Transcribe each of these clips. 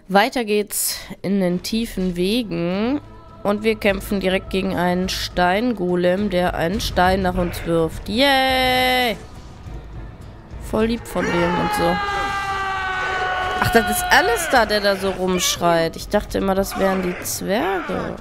Weiter geht's in den tiefen Wegen. Und wir kämpfen direkt gegen einen Steingolem, der einen Stein nach uns wirft. Yay! Voll lieb von dem und so. Ach, das ist Alistair, der da so rumschreit. Ich dachte immer, das wären die Zwerge.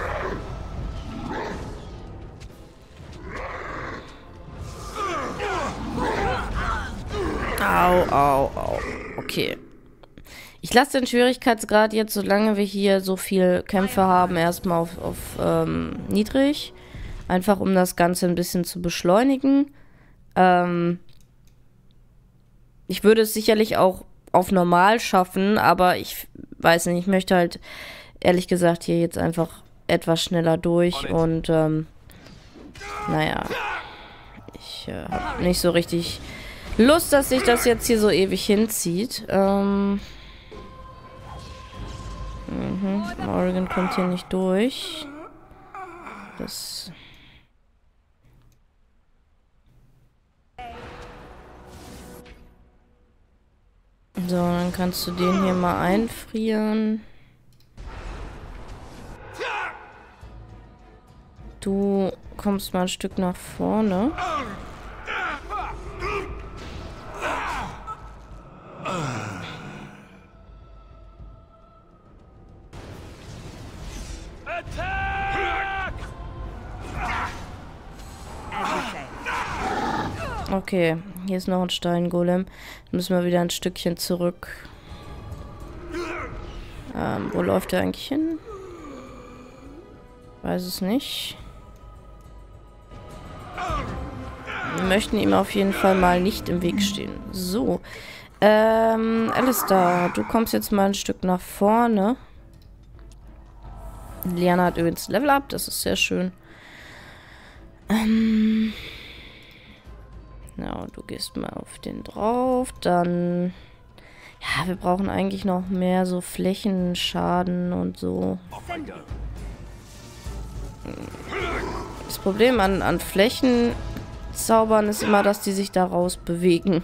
Au, au, au. Okay. Ich lasse den Schwierigkeitsgrad jetzt, solange wir hier so viel Kämpfe haben, erstmal auf niedrig. Einfach, um das Ganze ein bisschen zu beschleunigen. Ich würde es sicherlich auch auf normal schaffen, aber ich weiß nicht, ich möchte halt, ehrlich gesagt, hier jetzt einfach etwas schneller durch und, naja, ich habe nicht so richtig Lust, dass sich das jetzt hier so ewig hinzieht. Morrigan kommt hier nicht durch. Das... So, dann kannst du den hier mal einfrieren. Du kommst mal ein Stück nach vorne. Okay, hier ist noch ein Steingolem. Müssen wir wieder ein Stückchen zurück. Wo läuft der eigentlich hin? Weiß es nicht. Wir möchten ihm auf jeden Fall mal nicht im Weg stehen. So. Alistair, du kommst jetzt mal ein Stück nach vorne. Liana hat übrigens Level Up, das ist sehr schön. Ja, du gehst mal auf den drauf, dann... Ja, wir brauchen eigentlich noch mehr so Flächenschaden und so. Das Problem an Flächenzaubern ist immer, dass die sich daraus bewegen.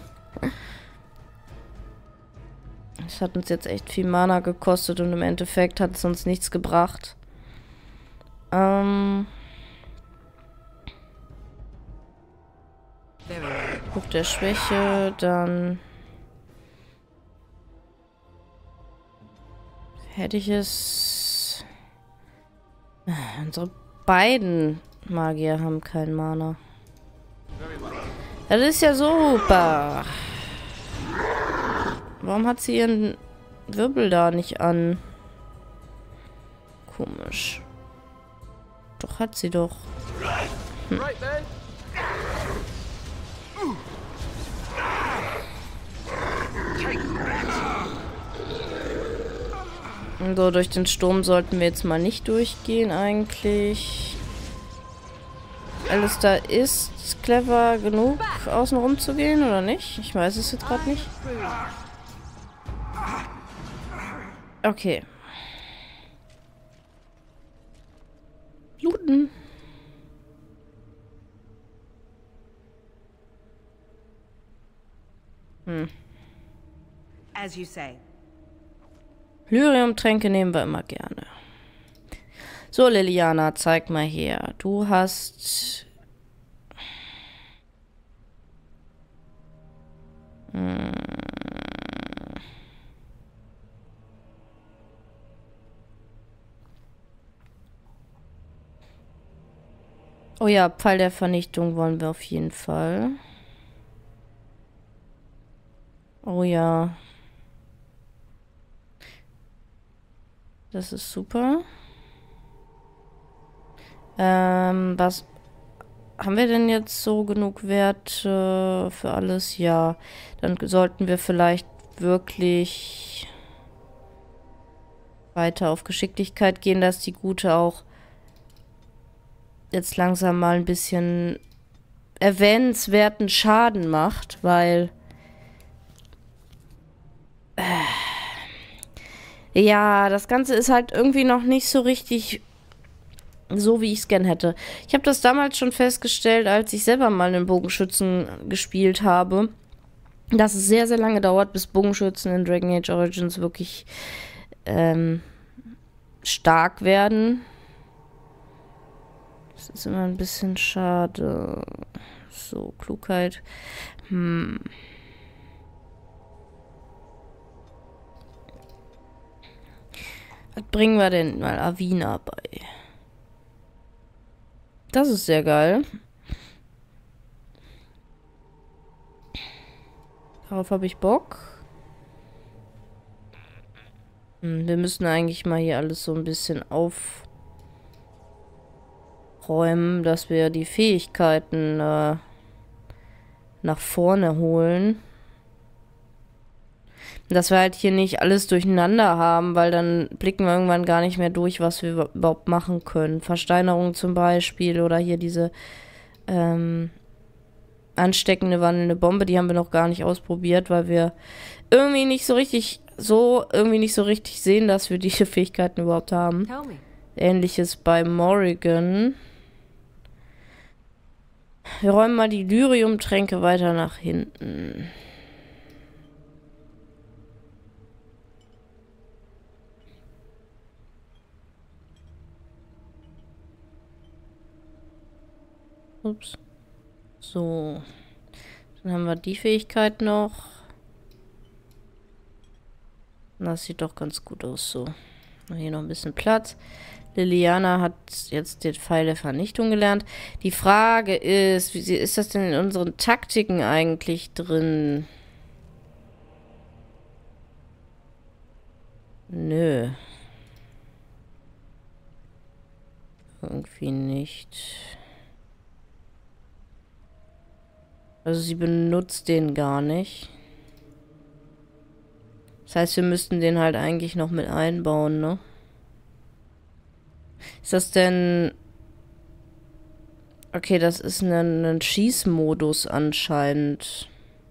Das hat uns jetzt echt viel Mana gekostet und im Endeffekt hat es uns nichts gebracht. Buch der Schwäche, dann hätte ich es... Unsere beiden Magier haben kein Mana. Das ist ja super. Warum hat sie ihren Wirbel da nicht an? Komisch. Doch, hat sie doch. So, durch den Sturm sollten wir jetzt mal nicht durchgehen eigentlich. Alistair ist clever genug, außen rum zu gehen, oder nicht? Ich weiß es jetzt gerade nicht. Okay. Looten. As you say. Lyrium-Tränke nehmen wir immer gerne. So, Liliana, zeig mal her. Du hast... Oh ja, Pfeil der Vernichtung wollen wir auf jeden Fall. Oh ja. Das ist super. Was haben wir denn jetzt so genug Wert für alles? Ja, dann sollten wir vielleicht wirklich weiter auf Geschicklichkeit gehen, dass die Gute auch jetzt langsam mal ein bisschen erwähnenswerten Schaden macht, weil ja, das Ganze ist halt irgendwie noch nicht so richtig so, wie ich es gern hätte. Ich habe das damals schon festgestellt, als ich selber mal einen Bogenschützen gespielt habe, dass es sehr, sehr lange dauert, bis Bogenschützen in Dragon Age Origins wirklich stark werden. Das ist immer ein bisschen schade. So, Klugheit. Was bringen wir denn mal Avina bei? Das ist sehr geil. Darauf habe ich Bock. Wir müssen eigentlich mal hier alles so ein bisschen aufräumen, dass wir die Fähigkeiten nach vorne holen. Dass wir halt hier nicht alles durcheinander haben, weil dann blicken wir irgendwann gar nicht mehr durch, was wir überhaupt machen können. Versteinerung zum Beispiel oder hier diese ansteckende wandelnde Bombe, die haben wir noch gar nicht ausprobiert, weil wir irgendwie nicht so richtig sehen, dass wir diese Fähigkeiten überhaupt haben. Ähnliches bei Morrigan. Wir räumen mal die Lyrium-Tränke weiter nach hinten. Ups. So. Dann haben wir die Fähigkeit noch. Das sieht doch ganz gut aus so. Hier noch ein bisschen Platz. Liliana hat jetzt den Pfeil der Vernichtung gelernt. Die Frage ist, wie ist das denn in unseren Taktiken eigentlich drin? Nö. Irgendwie nicht. Also sie benutzt den gar nicht. Das heißt, wir müssten den halt eigentlich noch mit einbauen, ne? Ist das denn... Okay, das ist ein Schießmodus anscheinend.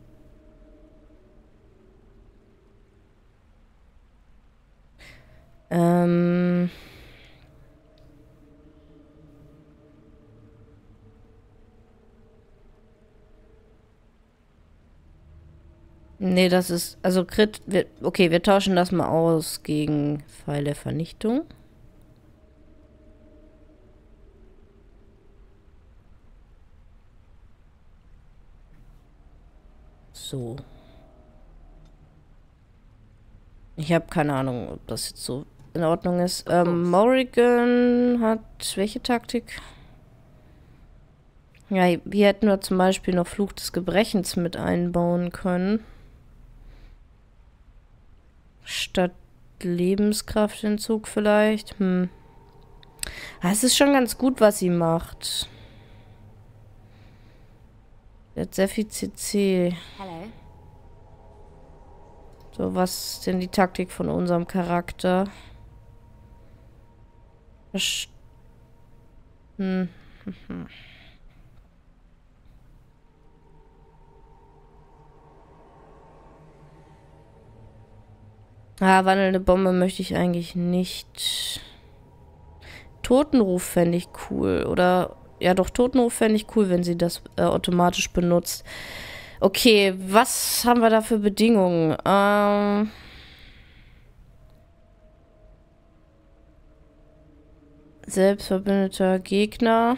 Nee, das ist... Also Crit... Okay, wir tauschen das mal aus gegen Pfeil der Vernichtung. So. Ich habe keine Ahnung, ob das jetzt so in Ordnung ist. Morrigan hat welche Taktik? Ja, hier hätten wir zum Beispiel noch Fluch des Gebrechens mit einbauen können. Statt Lebenskraftentzug vielleicht. Es ist schon ganz gut, was sie macht. Sie hat sehr viel CC. Hello. So, was ist denn die Taktik von unserem Charakter? Wandelnde Bombe möchte ich eigentlich nicht. Totenruf fände ich cool. Oder, ja doch, Totenruf fände ich cool, wenn sie das automatisch benutzt. Okay, was haben wir da für Bedingungen? Selbstverbündeter Gegner.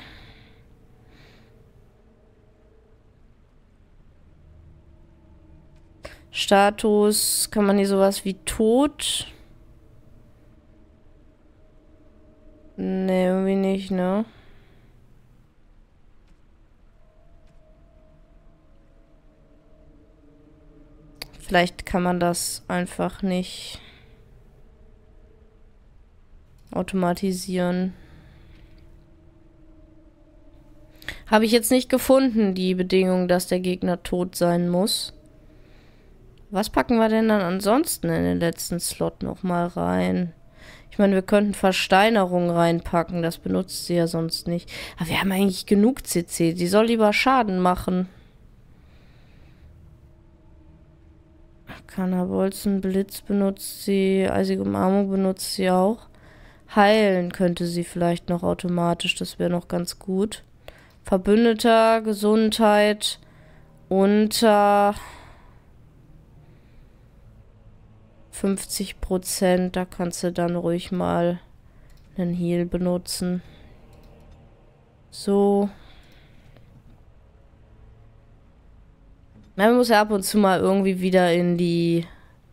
Status, kann man hier sowas wie tot? Ne, irgendwie nicht, ne? Vielleicht kann man das einfach nicht automatisieren. Habe ich jetzt nicht gefunden, die Bedingung, dass der Gegner tot sein muss. Was packen wir denn dann ansonsten in den letzten Slot nochmal rein? Ich meine, wir könnten Versteinerung reinpacken. Das benutzt sie ja sonst nicht. Aber wir haben eigentlich genug CC. Sie soll lieber Schaden machen. Kannerbolzen, Blitz benutzt sie. Eisige Umarmung benutzt sie auch. Heilen könnte sie vielleicht noch automatisch. Das wäre noch ganz gut. Verbündeter, 50%. Da kannst du dann ruhig mal einen Heal benutzen. So. Man muss ja ab und zu mal irgendwie wieder in die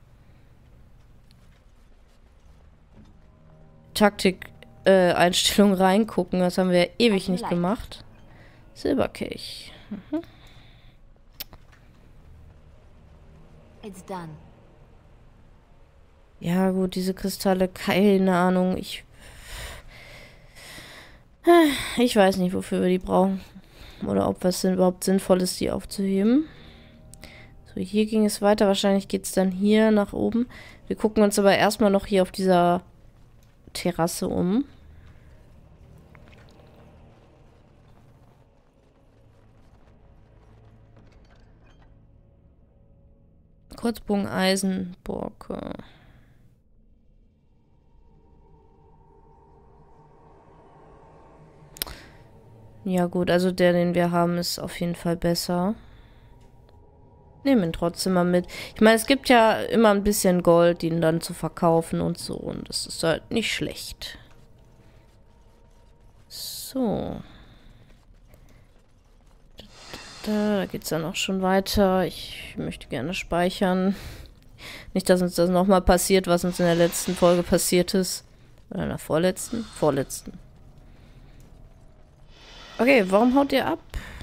Taktik-Einstellung reingucken. Das haben wir ewig nicht gemacht. Silberkelch. Mhm. Ja gut, diese Kristalle, keine Ahnung. Ich weiß nicht, wofür wir die brauchen. Oder ob es überhaupt sinnvoll ist, die aufzuheben. So, hier ging es weiter. Wahrscheinlich geht es dann hier nach oben. Wir gucken uns aber erstmal noch hier auf dieser Terrasse um. Kurzbogen, Eisenborke. Ja gut, also der, den wir haben, ist auf jeden Fall besser. Nehmen ihn trotzdem mal mit. Ich meine, es gibt ja immer ein bisschen Gold, ihn dann zu verkaufen und so. Und das ist halt nicht schlecht. So. Da geht's dann auch schon weiter. Ich möchte gerne speichern. Nicht, dass uns das nochmal passiert, was uns in der letzten Folge passiert ist. Oder in der vorletzten? Vorletzten. Okay, warum haut ihr ab?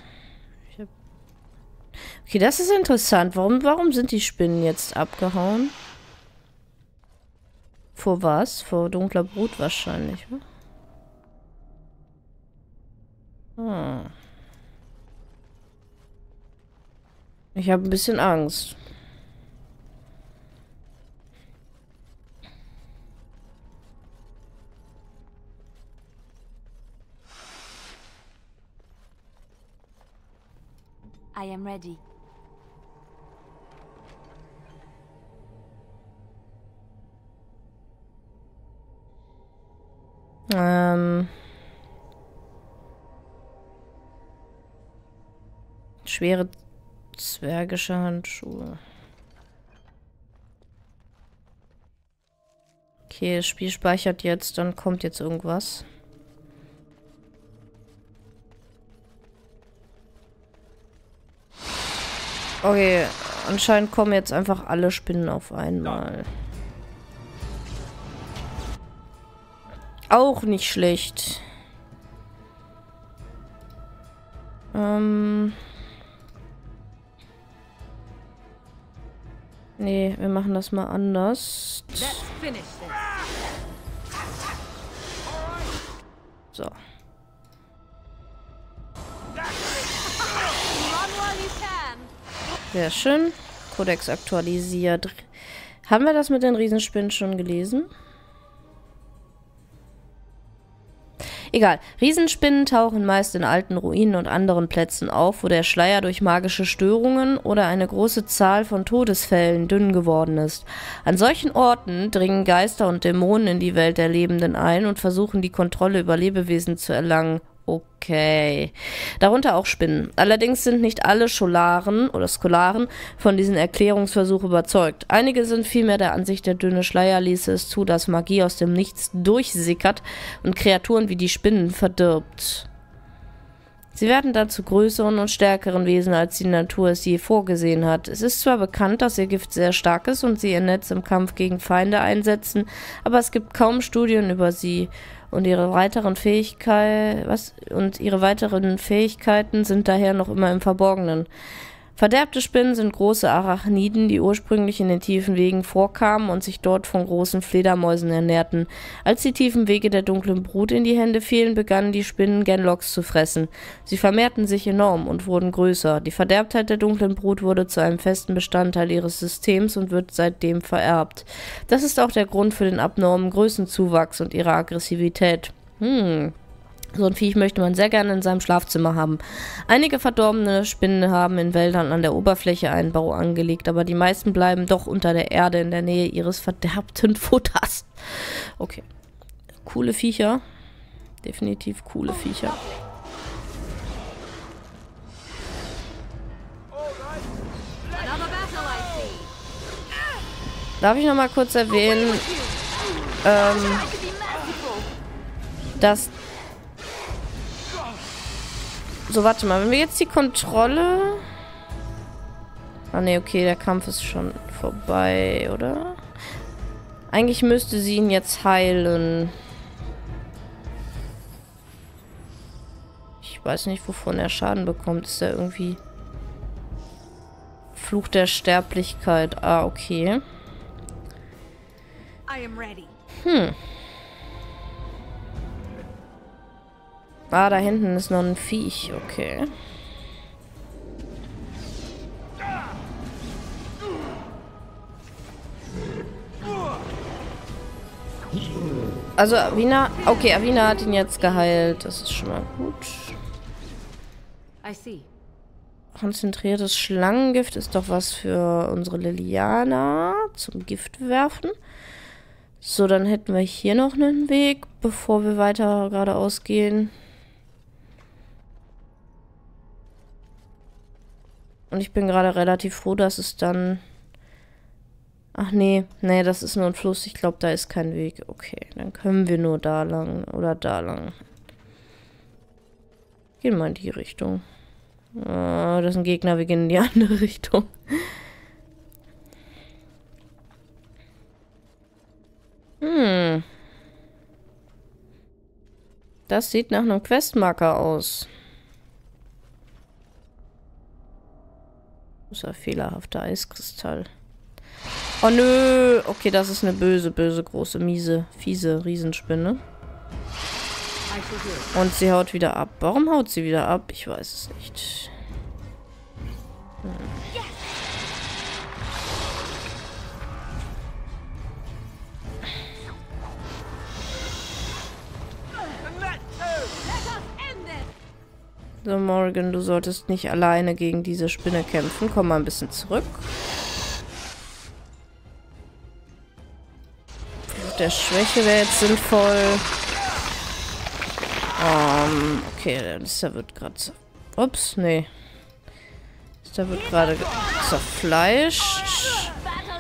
Okay, das ist interessant. Warum sind die Spinnen jetzt abgehauen? Vor was? Vor dunkler Brut wahrscheinlich, oder? Ich habe ein bisschen Angst. I am ready. Schwere zwergische Handschuhe. Okay, das Spiel speichert jetzt, dann kommt jetzt irgendwas. Okay, anscheinend kommen jetzt einfach alle Spinnen auf einmal. Auch nicht schlecht. Nee, wir machen das mal anders. So. Sehr schön. Kodex aktualisiert. Haben wir das mit den Riesenspinnen schon gelesen? Egal. Riesenspinnen tauchen meist in alten Ruinen und anderen Plätzen auf, wo der Schleier durch magische Störungen oder eine große Zahl von Todesfällen dünn geworden ist. An solchen Orten dringen Geister und Dämonen in die Welt der Lebenden ein und versuchen, die Kontrolle über Lebewesen zu erlangen. Okay. Darunter auch Spinnen. Allerdings sind nicht alle Scholaren oder Skolaren von diesen Erklärungsversuchen überzeugt. Einige sind vielmehr der Ansicht, der dünne Schleier ließe es zu, dass Magie aus dem Nichts durchsickert und Kreaturen wie die Spinnen verdirbt. Sie werden dann zu größeren und stärkeren Wesen, als die Natur es je vorgesehen hat. Es ist zwar bekannt, dass ihr Gift sehr stark ist und sie ihr Netz im Kampf gegen Feinde einsetzen, aber es gibt kaum Studien über sie. Und ihre weiteren Fähigkeiten sind daher noch immer im Verborgenen. Verderbte Spinnen sind große Arachniden, die ursprünglich in den tiefen Wegen vorkamen und sich dort von großen Fledermäusen ernährten. Als die tiefen Wege der dunklen Brut in die Hände fielen, begannen die Spinnen Genlocks zu fressen. Sie vermehrten sich enorm und wurden größer. Die Verderbtheit der dunklen Brut wurde zu einem festen Bestandteil ihres Systems und wird seitdem vererbt. Das ist auch der Grund für den abnormen Größenzuwachs und ihre Aggressivität. So ein Viech möchte man sehr gerne in seinem Schlafzimmer haben. Einige verdorbene Spinnen haben in Wäldern an der Oberfläche einen Bau angelegt, aber die meisten bleiben doch unter der Erde in der Nähe ihres verderbten Futters. Okay. Coole Viecher. Definitiv coole Viecher. Darf ich noch mal kurz erwähnen, dass... So, warte mal. Wenn wir jetzt die Kontrolle... Ah, ne, okay. Der Kampf ist schon vorbei, oder? Eigentlich müsste sie ihn jetzt heilen. Ich weiß nicht, wovon er Schaden bekommt. Ist er irgendwie... Fluch der Sterblichkeit. Ah, okay. Ah, da hinten ist noch ein Viech. Okay. Also Avina... Okay, Avina hat ihn jetzt geheilt. Das ist schon mal gut. Konzentriertes Schlangengift ist doch was für unsere Liliana zum Gift werfen. So, dann hätten wir hier noch einen Weg, bevor wir weiter geradeaus gehen. Und ich bin gerade relativ froh, dass es dann... Ach nee, nee, das ist nur ein Fluss. Ich glaube, da ist kein Weg. Okay, dann können wir nur da lang oder da lang. Gehen wir in die Richtung. Oh, das ist ein Gegner, wir gehen in die andere Richtung. Das sieht nach einem Questmarker aus. Das ist ein fehlerhafter Eiskristall. Oh nö! Okay, das ist eine böse, böse, große, miese, fiese Riesenspinne. Und sie haut wieder ab. Warum haut sie wieder ab? Ich weiß es nicht. So, Morgan, du solltest nicht alleine gegen diese Spinne kämpfen. Komm mal ein bisschen zurück. Der Schwäche wäre jetzt sinnvoll. Okay, der wird gerade... Ups, nee. Der wird gerade zerfleischt.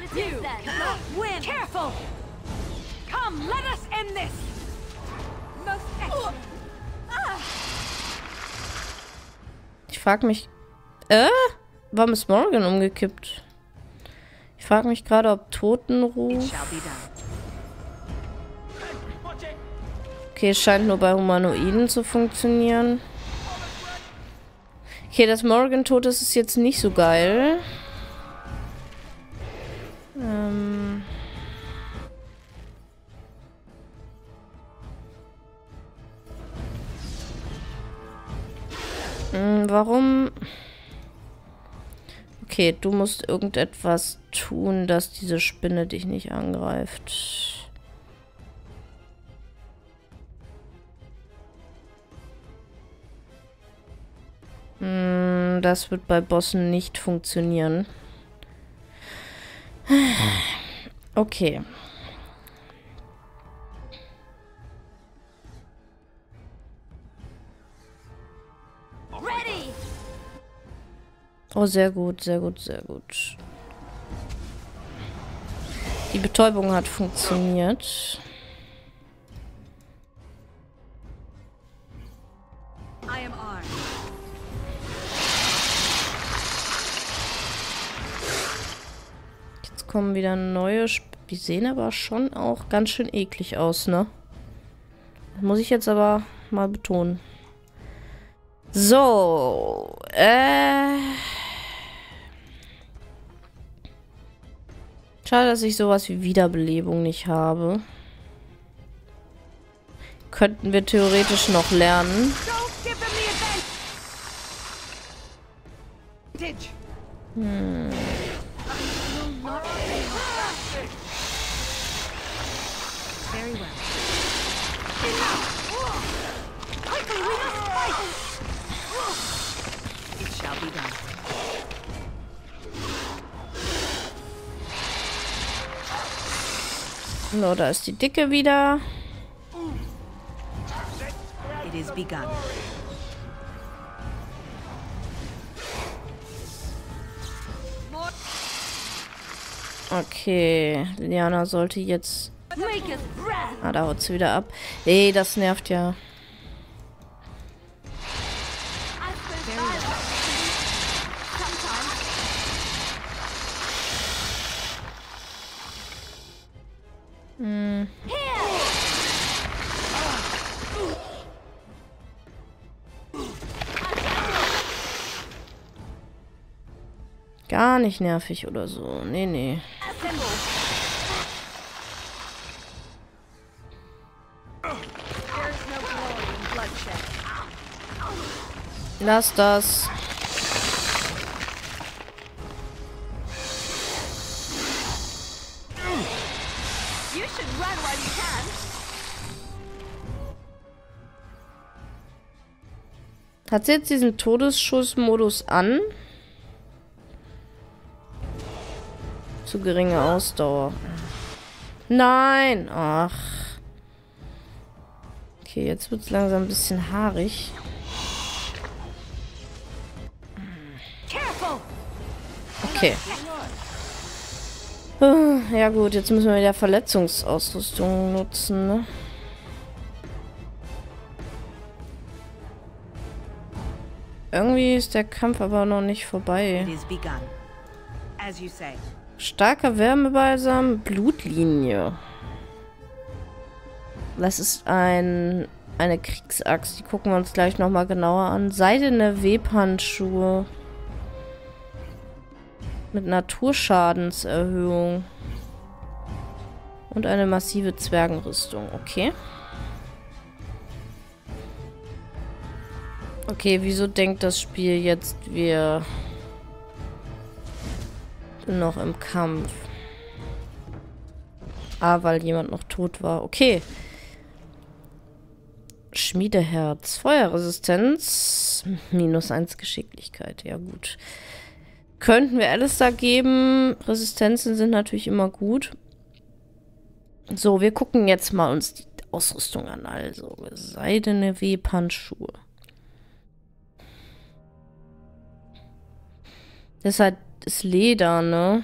Ich frage mich... Warum ist Morgan umgekippt? Ich frage mich gerade, ob Totenruf... Okay, es scheint nur bei Humanoiden zu funktionieren. Okay, dass Morgan tot ist, ist jetzt nicht so geil. Warum? Okay, du musst irgendetwas tun, dass diese Spinne dich nicht angreift. Das wird bei Bossen nicht funktionieren. Okay. Oh, sehr gut, sehr gut, sehr gut. Die Betäubung hat funktioniert. Jetzt kommen wieder neue die sehen aber schon auch ganz schön eklig aus, ne? Das muss ich jetzt aber mal betonen. So, schade, dass ich sowas wie Wiederbelebung nicht habe. Könnten wir theoretisch noch lernen. So, da ist die Dicke wieder. Okay, Liliana sollte jetzt... Ah, da haut sie wieder ab. Ey, das nervt ja. Gar nicht nervig oder so. Nee, nee. Lass das. Hat sie jetzt diesen Todesschussmodus an? Zu geringe Ausdauer. Nein! Ach. Okay, jetzt wird es langsam ein bisschen haarig. Okay. Ja gut, jetzt müssen wir wieder Verletzungsausrüstung nutzen, ne? Irgendwie ist der Kampf aber noch nicht vorbei. Starker Wärmebalsam, Blutlinie. Das ist eine Kriegsaxt. Die gucken wir uns gleich nochmal genauer an. Seidene Webhandschuhe. Mit Naturschadenserhöhung. Und eine massive Zwergenrüstung. Okay. Okay, wieso denkt das Spiel jetzt, wir sind noch im Kampf? Ah, weil jemand noch tot war. Okay. Schmiedeherz. Feuerresistenz. -1 Geschicklichkeit. Ja, gut. Könnten wir Alistair geben. Resistenzen sind natürlich immer gut. So, wir gucken jetzt mal uns die Ausrüstung an. Also, seidene Webhandschuhe. Das ist Leder, ne?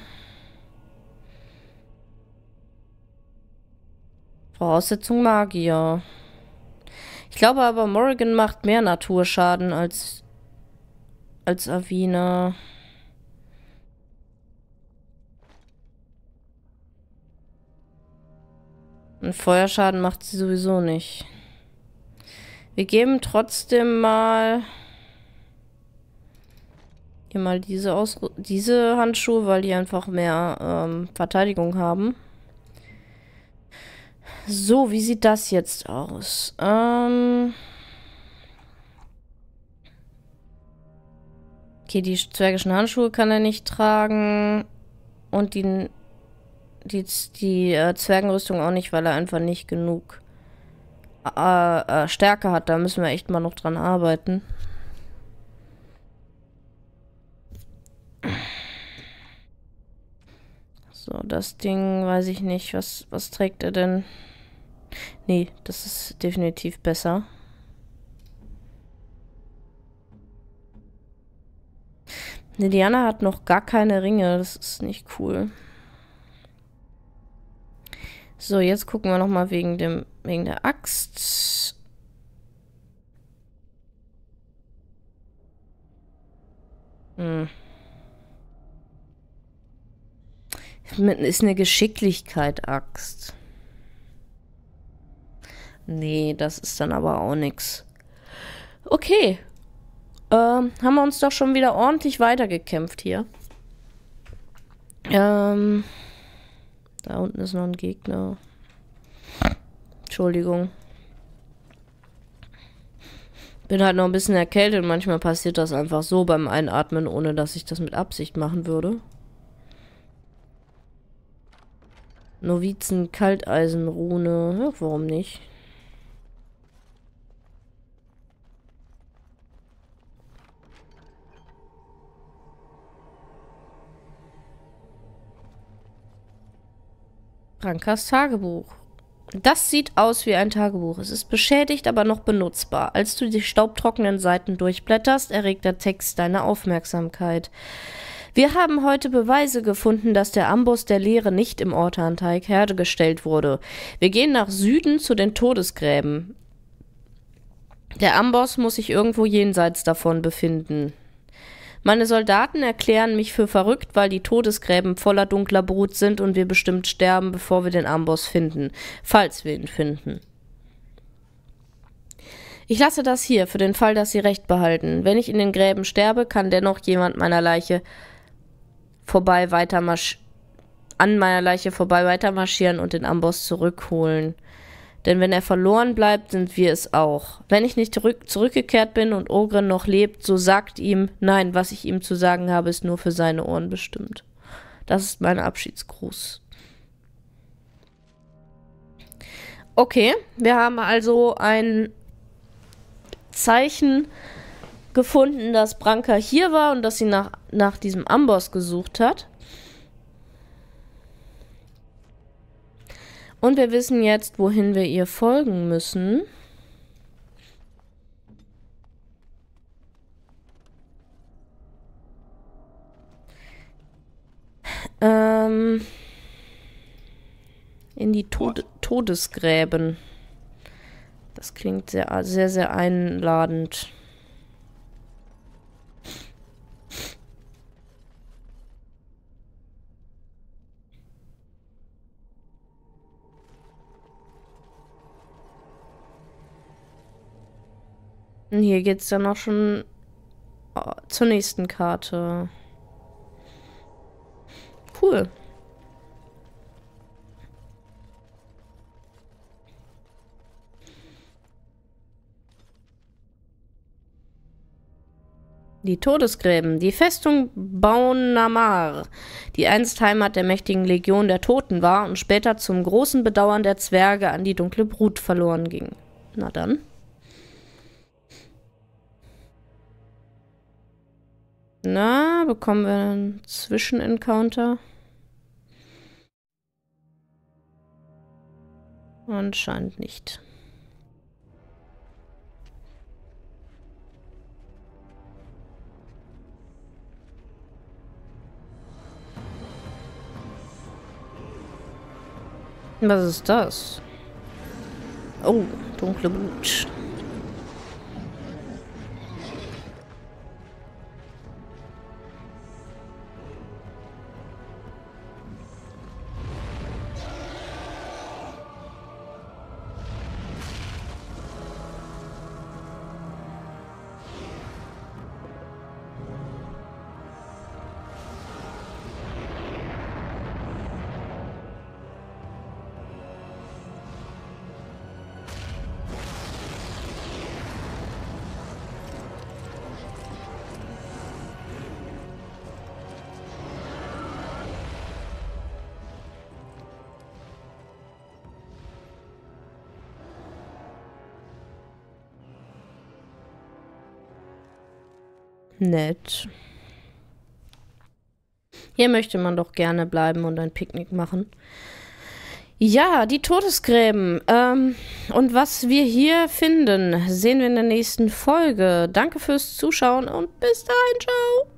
Voraussetzung Magier. Ich glaube aber, Morrigan macht mehr Naturschaden als Avina. Und Feuerschaden macht sie sowieso nicht. Wir geben trotzdem mal diese Handschuhe, weil die einfach mehr Verteidigung haben. So, wie sieht das jetzt aus? Okay, die zwergischen Handschuhe kann er nicht tragen. Und die Zwergenrüstung auch nicht, weil er einfach nicht genug Stärke hat. Da müssen wir echt mal noch dran arbeiten. So, das Ding, weiß ich nicht. Was trägt er denn? Nee, das ist definitiv besser. Liliana hat noch gar keine Ringe. Das ist nicht cool. So, jetzt gucken wir nochmal wegen der Axt. Ist eine Geschicklichkeit-Axt. Nee, das ist dann aber auch nichts. Okay. Haben wir uns doch schon wieder ordentlich weitergekämpft hier. Da unten ist noch ein Gegner. Entschuldigung. Bin halt noch ein bisschen erkältet und manchmal passiert das einfach so beim Einatmen, ohne dass ich das mit Absicht machen würde. Novizen Kalteisenrune. Ja, warum nicht? Rankas Tagebuch. Das sieht aus wie ein Tagebuch. Es ist beschädigt, aber noch benutzbar. Als du die staubtrockenen Seiten durchblätterst, erregt der Text deine Aufmerksamkeit. Wir haben heute Beweise gefunden, dass der Amboss der Leere nicht im Orthanteig hergestellt wurde. Wir gehen nach Süden zu den Todesgräben. Der Amboss muss sich irgendwo jenseits davon befinden. Meine Soldaten erklären mich für verrückt, weil die Todesgräben voller dunkler Brut sind und wir bestimmt sterben, bevor wir den Amboss finden. Falls wir ihn finden. Ich lasse das hier, für den Fall, dass sie recht behalten. Wenn ich in den Gräben sterbe, kann dennoch jemand meiner Leiche an meiner Leiche vorbei weitermarschieren und den Amboss zurückholen. Denn wenn er verloren bleibt, sind wir es auch. Wenn ich nicht zurückgekehrt bin und Ogren noch lebt, so sagt ihm, nein, was ich ihm zu sagen habe, ist nur für seine Ohren bestimmt. Das ist mein Abschiedsgruß. Okay, wir haben also ein Zeichen gefunden, dass Branka hier war und dass sie nach diesem Amboss gesucht hat. Und wir wissen jetzt, wohin wir ihr folgen müssen. In die Todesgräben. Das klingt sehr, sehr, sehr einladend. Und hier geht's dann auch schon zur nächsten Karte. Cool. Die Todesgräben, die Festung Baunamar, die einst Heimat der mächtigen Legion der Toten war und später zum großen Bedauern der Zwerge an die dunkle Brut verloren ging. Na dann. Na, bekommen wir einen Zwischenencounter? Anscheinend nicht. Was ist das? Oh, dunkle Brut. Nett. Hier möchte man doch gerne bleiben und ein Picknick machen. Ja, die Todesgräben. Und was wir hier finden, sehen wir in der nächsten Folge. Danke fürs Zuschauen und bis dahin, ciao.